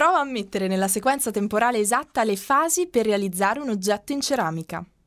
Prova a mettere nella sequenza temporale esatta le fasi per realizzare un oggetto in ceramica.